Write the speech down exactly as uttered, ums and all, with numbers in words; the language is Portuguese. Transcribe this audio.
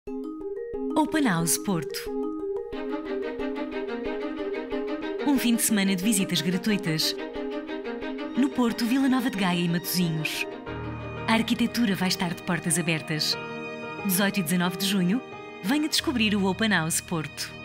Open House Porto. Um fim de semana de visitas gratuitas no Porto, Vila Nova de Gaia e Matosinhos. A arquitetura vai estar de portas abertas. dezoito e dezanove de junho, venha descobrir o Open House Porto.